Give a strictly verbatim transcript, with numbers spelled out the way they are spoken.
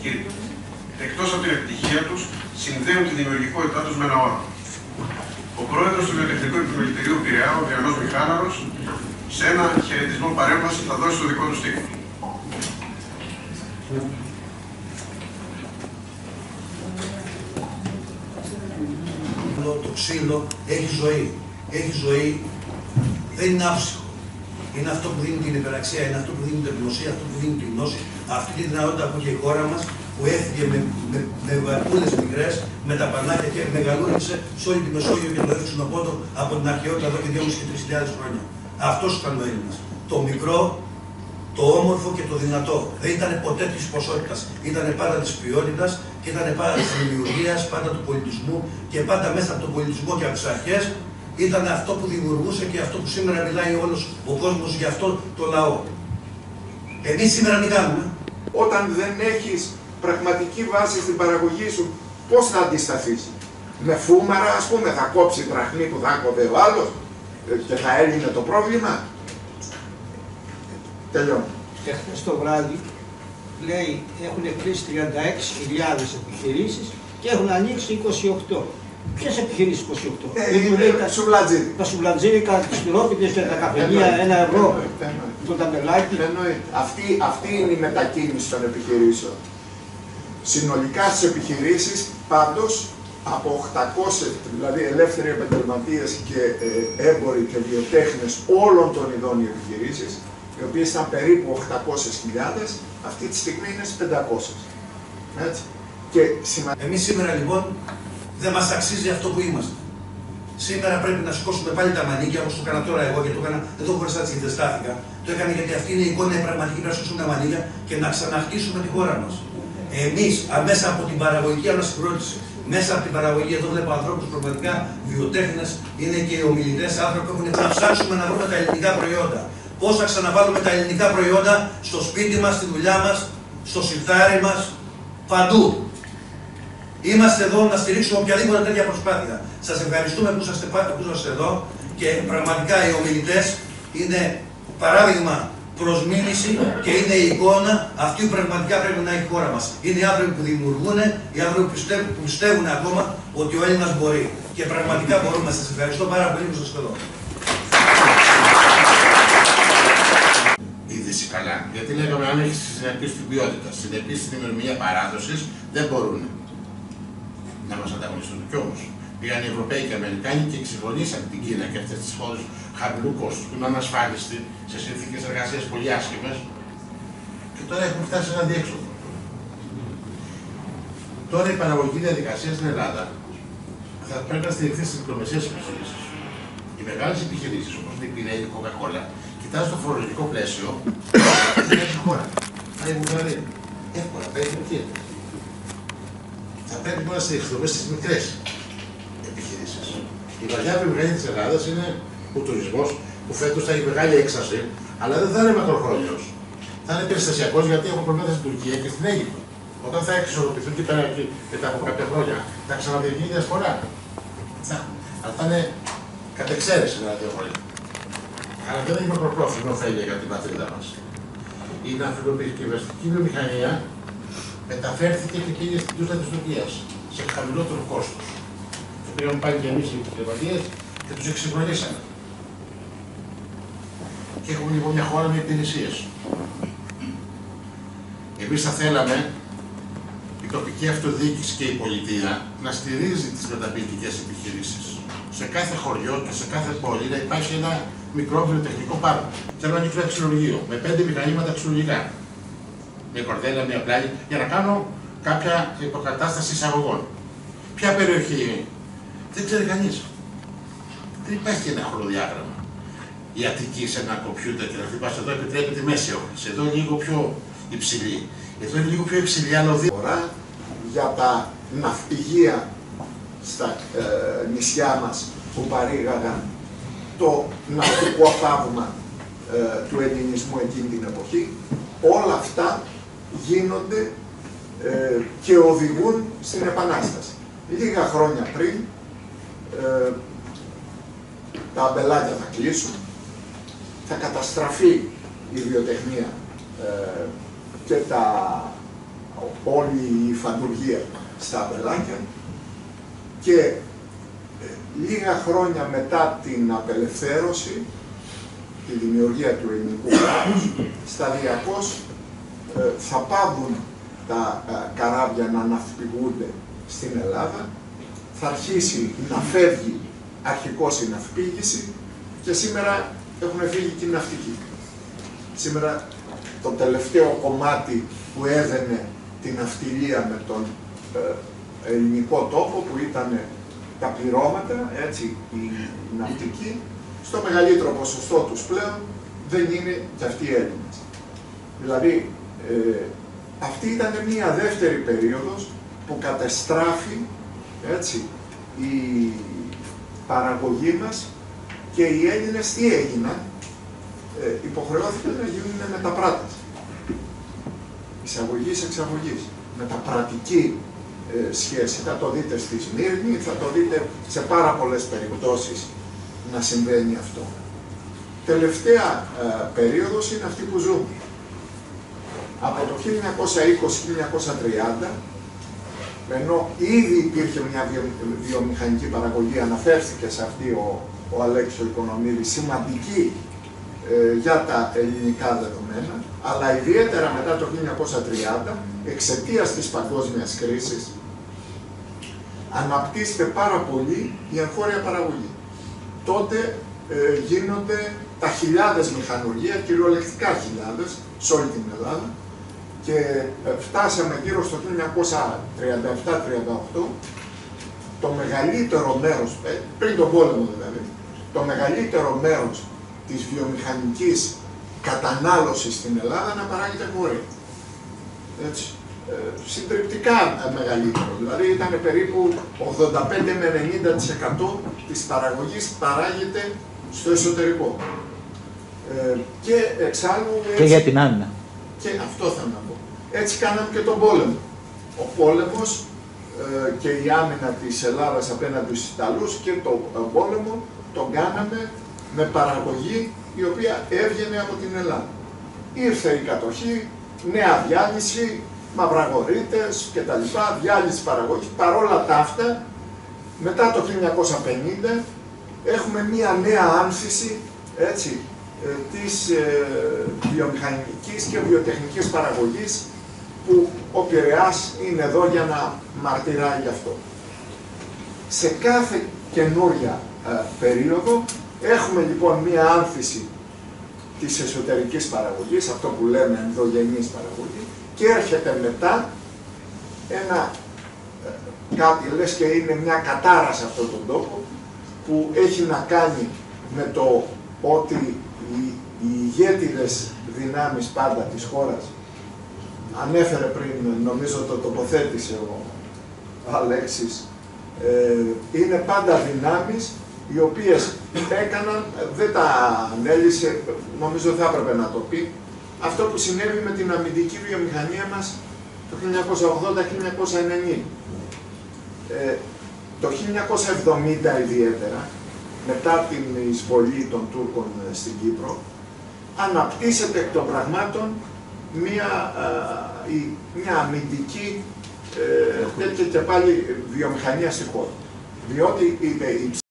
και εκτός από την επιτυχία τους, συνδέουν τη δημιουργικότητά τους με ένα όραμα. Ο πρόεδρος του Βιοτεχνικού Επιμελητηρίου Πειραιά, ο Διανός Μιχάναρος, σε ένα χαιρετισμό παρέμβαση θα δώσει το δικό του στίχο. Το ξύλο έχει ζωή. Έχει ζωή, δεν είναι άψυχο. Είναι αυτό που δίνει την υπεραξία, είναι αυτό που δίνει την ευγνωσία, αυτό που δίνει την γνώση, αυτή τη δυνατότητα που έχει η χώρα μας, που έφυγε με, με, με βαρκούλες μικρές, με τα πανάκια και μεγαλούρισε σε όλη τη Μεσόγειο και το έδειξε τον πόντο από την αρχαιότητα εδώ και δυόμισι και τρεις χιλιάδες χρόνια. Αυτός ήταν ο Έλληνας. Το μικρό, το όμορφο και το δυνατό. Δεν ήταν ποτέ της ποσότητας. Ήταν πάντα της ποιότητας και ήταν πάντα της δημιουργίας, πάντα του πολιτισμού και πάντα μέσα από τον πολιτισμό και από τις αρχές ήταν αυτό που δημιουργούσε και αυτό που σήμερα μιλάει όλος ο κόσμος για αυτό το λαό. Εμείς σήμερα τι κάνουμε? Όταν δεν έχεις πραγματική βάση στην παραγωγή σου, πώς να αντισταθείς? Με φούμαρα, ας πούμε, θα κόψει δραχμή που δάκοβε ο άλλος και θα έλυνε το πρόβλημα. Τελειώνω. Και χθες το βράδυ, λέει, έχουν κλείσει τριάντα έξι χιλιάδες επιχειρήσεις και έχουν ανοίξει είκοσι οκτώ. Ποιες επιχειρήσεις είκοσι οκτώ? Ε, είναι τα σουβλατζίδικα. Τα σουβλατζίδικα, τις πυρόπιτες και τα καφενεία, ένα ευρώ, το ταμπελάκι. Αυτή, αυτή είναι η μετακίνηση των επιχειρήσεων. Συνολικά στις επιχειρήσεις, πάντως, από οκτακόσιες, δηλαδή ελεύθεροι επαγγελματίες και ε, έμποροι και βιοτέχνες όλων των ειδών οι επιχειρήσεις, οι οποίες ήταν περίπου οκτακόσιες χιλιάδες, αυτή τη στιγμή είναι στις πεντακόσιες. Έτσι. Και σημα... Εμείς σήμερα λοιπόν δεν μας αξίζει αυτό που είμαστε. Σήμερα πρέπει να σηκώσουμε πάλι τα μανίκια, όπως το έκανα τώρα εγώ και το έκανα εδώ χωρίς έτσι και στάθηκα. Το έκανα γιατί αυτή είναι η εικόνα η πραγματική, πρέπει να σηκώσουμε τα μανίκια και να ξαναχτίσουμε τη χώρα μας. Εμείς, μέσα από την παραγωγική ανασυγκρότηση, μέσα από την παραγωγή, εδώ βλέπω ανθρώπους πραγματικά βιοτέχνες, είναι και οι ομιλητές, άνθρωποι που έχουν να ψάξουμε να βρούμε τα ελληνικά προϊόντα. Πώς θα ξαναβάλουμε τα ελληνικά προϊόντα στο σπίτι μας, στη δουλειά μας, στο σιρτάρι μας, παντού. Είμαστε εδώ να στηρίξουμε οποιαδήποτε τέτοια προσπάθεια. Σας ευχαριστούμε που είσαστε, που είσαστε εδώ και πραγματικά οι ομιλητές είναι παράδειγμα προς μίμηση και είναι η εικόνα αυτή που πραγματικά πρέπει να έχει η χώρα μας. Είναι οι άνθρωποι που δημιουργούν, οι άνθρωποι που πιστεύουν, που πιστεύουν ακόμα ότι ο Έλληνας μπορεί. Και πραγματικά μπορούμε. Σας ευχαριστώ πάρα πολύ που είσαστε εδώ. Είδηση καλά. Γιατί λέγαμε αν έχει συνεπείς στην ποιότητα, συνεπείς στην ημερομηνία παράδοσης, δεν μπορούν να μας ανταγωνιστούν. Κι όμως πήγαν οι Ευρωπαίοι και οι Αμερικάνοι και εξυγχρονίσαν την Κίνα και αυτές τις χώρες χαμηλού κόστους που είναι ανασφάλιστοι σε συνθήκες εργασίας πολύ άσχημες και τώρα έχουν φτάσει σε ένα διέξοδο. Τώρα η παραγωγική διαδικασία στην Ελλάδα θα πρέπει να στηριχθεί στις μικρομεσαίες επιχειρήσεις. Οι μεγάλες επιχειρήσεις όπως είναι η Πειραιά, η Coca-Cola, κοιτάζουν το φορολογικό πλαίσιο δεν έχει χώρα. Θα η Βουλγαρία. Εύκολα, θα η Τουρκία. Θα πρέπει τώρα να στηριχθούμε στις μικρές επιχειρήσεις. Η βαριά βιομηχανία της Ελλάδας είναι ο τουρισμός, που φέτος θα έχει μεγάλη έξαρση, αλλά δεν θα είναι μακροχρόνιος. Θα είναι περιστασιακός γιατί έχουν προβλήματα στην Τουρκία και στην Αίγυπτο. Όταν θα εξισορροπηθούν και πέρα εκεί μετά από κάποια χρόνια, θα ξαναδιβγει η διασπορά. Αλλά θα είναι κατ' εξαίρεση ένα δύο χρόνια. Αλλά δεν έχει μακροπρόθεσμη ωφέλεια για την πατρίδα μας. Η ναυπηγική βιομηχανία μεταφέρθηκε και πήγε στην τούτα της Τουρκίας σε χαμηλότερο κόστος. Το πήγαμε πάλι και εμείς οι επιχειρηματίες και τους εξυγχρονίσαμε. Και έχουμε λοιπόν μια χώρα με υπηρεσίες. Εμείς θα θέλαμε η τοπική αυτοδιοίκηση και η πολιτεία να στηρίζει τις μεταποιητικές επιχειρήσεις. Σε κάθε χωριό και σε κάθε πόλη να υπάρχει ένα μικρό βιοτεχνικό πάρκο. Θέλω ένα μικρό αξιολογείο με πέντε μηχανήματα αξιολογικά. Μια κορδέλα, μια πλάγη, για να κάνω κάποια υποκατάσταση εισαγωγών. Ποια περιοχή είναι? Δεν ξέρει κανείς. Δεν υπάρχει ένα χρονοδιάγραμμα. Η Αττική σε ένα κομπιούτερ και να χτυπάς εδώ επιτρέπει τη μέση όχθηση. Εδώ είναι λίγο πιο υψηλή. Εδώ είναι λίγο πιο υψηλή, αλλά ο για τα ναυπηγεία στα ε, νησιά μας που παρήγαγαν το ναυτικό θαύμα ε, του ελληνισμού εκείνη την εποχή, όλα αυτά γίνονται ε, και οδηγούν στην Επανάσταση. Λίγα χρόνια πριν ε, τα αμπελάκια θα κλείσουν, θα καταστραφεί η βιοτεχνία ε, και τα όλη η φαντουργία στα αμπελάκια και ε, λίγα χρόνια μετά την απελευθέρωση, τη δημιουργία του ελληνικού κράτους, σταδιακώς ε, θα πάβουν τα ε, καράβια να ναυπηγούνται στην Ελλάδα, θα αρχίσει να φεύγει αρχικώς η ναυπήγηση και σήμερα έχουν φύγει και οι ναυτικοί. Σήμερα το τελευταίο κομμάτι που έδαινε την ναυτιλία με τον ε, ελληνικό τόπο, που ήταν τα πληρώματα, έτσι, οι ναυτικοί, στο μεγαλύτερο ποσοστό τους πλέον δεν είναι και αυτοί οι Έλληνες. Δηλαδή, ε, αυτή ήταν μια δεύτερη περίοδος που κατεστράφει, έτσι, η παραγωγή μας και οι Έλληνες τι έγιναν, ε, υποχρεώθηκαν να γίνουν μεταπράτες. Εισαγωγής-εξαγωγής. Μεταπρατική ε, σχέση. Θα το δείτε στη Σμύρνη, θα το δείτε σε πάρα πολλές περιπτώσεις να συμβαίνει αυτό. Τελευταία ε, περίοδος είναι αυτή που ζούμε. Από το χίλια εννιακόσια είκοσι με χίλια εννιακόσια τριάντα, ενώ ήδη υπήρχε μια βιο, βιομηχανική παραγωγή, αναφέρθηκε σε αυτή ο, ο Αλέξης ο Οικονομίδης, σημαντική ε, για τα ελληνικά δεδομένα, αλλά ιδιαίτερα μετά το χίλια εννιακόσια τριάντα, εξαιτίας της παγκόσμιας κρίσης, αναπτύσσεται πάρα πολύ η εγχώρια παραγωγή. Τότε ε, γίνονται τα χιλιάδες μηχανουργία, κυριολεκτικά χιλιάδες, σε όλη την Ελλάδα, και ε, φτάσαμε γύρω στο χίλια εννιακόσια τριάντα επτά τριάντα οκτώ, το μεγαλύτερο μέρος, ε, πριν τον πόλεμο δηλαδή, το μεγαλύτερο μέρος της βιομηχανικής κατανάλωσης στην Ελλάδα να παράγεται χωρί. Έτσι. Ε, συντριπτικά μεγαλύτερο, δηλαδή ήταν περίπου ογδόντα πέντε με ενενήντα τοις εκατό της παραγωγής παράγεται στο εσωτερικό. Ε, και εξάλλου... Έτσι, και για την άμυνα. Και αυτό θα να πω. Έτσι κάναμε και τον πόλεμο. Ο πόλεμος ε, και η άμυνα της Ελλάδας απέναντι στους Ιταλούς και τον ε, πόλεμο τον κάναμε με παραγωγή η οποία έβγαινε από την Ελλάδα. Ήρθε η κατοχή, νέα διάλυση, μαυραγορείτες κτλ. Διάλυση παραγωγής. Παρόλα τα αυτά, μετά το χίλια εννιακόσια πενήντα έχουμε μία νέα άνθηση, έτσι, της ε, βιομηχανικής και βιοτεχνικής παραγωγής, που ο Πειραιάς είναι εδώ για να μαρτυράει γι' αυτό. Σε κάθε καινούρια ε, περίοδο έχουμε λοιπόν μία άνθηση της εσωτερικής παραγωγής, αυτό που λέμε ενδογενής παραγωγή, και έρχεται μετά ένα ε, κάτι, λες και είναι μια κατάρα σε αυτόν τον τόπο, που έχει να κάνει με το ότι οι, οι ηγέτιδες δυνάμεις πάντα της χώρας, ανέφερε πριν, νομίζω το τοποθέτησε ο Αλέξης, ε, είναι πάντα δυνάμεις οι οποίες έκαναν, δεν τα ανέλησε, νομίζω θα έπρεπε να το πει, αυτό που συνέβη με την αμυντική βιομηχανία μας το χίλια εννιακόσια ογδόντα χίλια εννιακόσια ενενήντα. Ε, το χίλια εννιακόσια εβδομήντα ιδιαίτερα, μετά την εισβολή των Τούρκων στην Κύπρο, αναπτύσσεται εκ των πραγμάτων μια, α, η, μια αμυντική ε, τέτοια και πάλι βιομηχανία στη χώρα. Διότι η, η